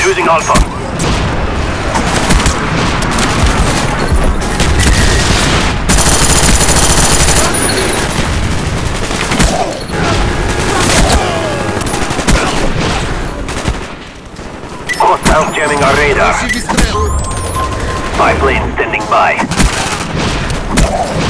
Losing Alpha. Hostiles jamming our radar. 5 lanes standing by.